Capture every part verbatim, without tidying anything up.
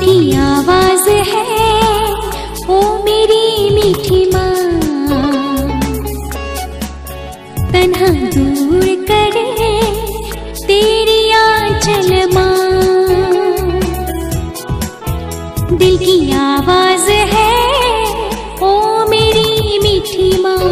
की आवाज है ओ मेरी मीठी माँ, तन्हा दूर करे तेरी आंचल माँ। दिल की आवाज है ओ मेरी मीठी माँ,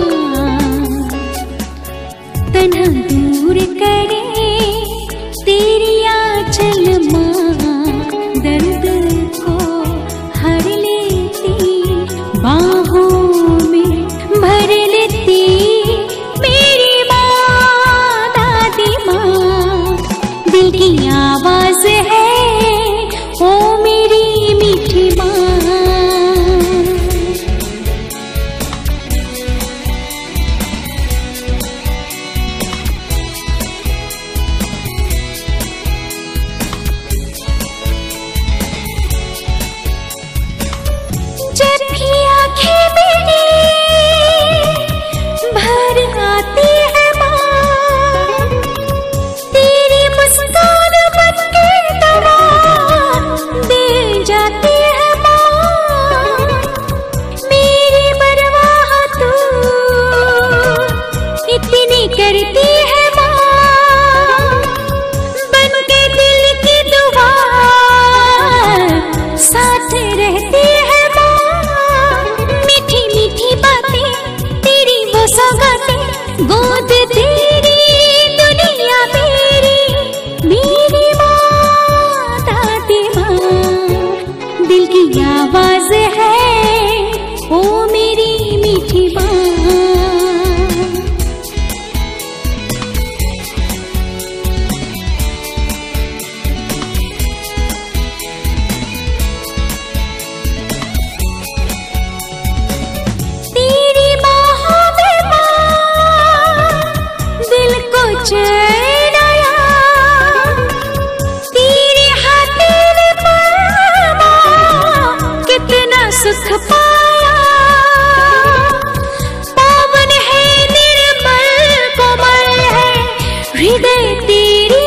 तन्हा दूर करे तेरी आंचल माँ। दर्द को हर लेती बाहों में भर लेती मेरी माँ, दादी माँ। दिल की आवाज है ओ मेरी मीठी माँ। करती है माँ बन के दिल की दुआ, साथ रहती है माँ। मीठी मीठी बातें तेरी वो सौगातें, गोद तेरी दुनिया मेरी, मेरी माँ, दादी माँ। दिल की आवाज है ओ मेरी मीठी माँ। चैन आया तेरे हाथ में माँ, कितना सुख पाया। पावन है निर्मल कोमल है हृदय तेरी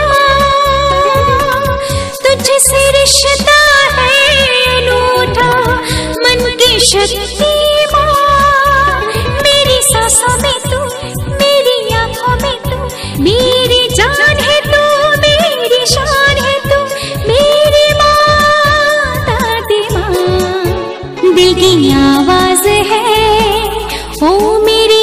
माँ, तुझसे रिश्ता है अनूठा मन की शक्ति माँ। मेरी सांसों में तू, मेरी आँखों में तू, मेरी जान है तू, मेरी शान है तू, मेरी माँ, दादी माँ। दिल की आवाज है ओ मेरी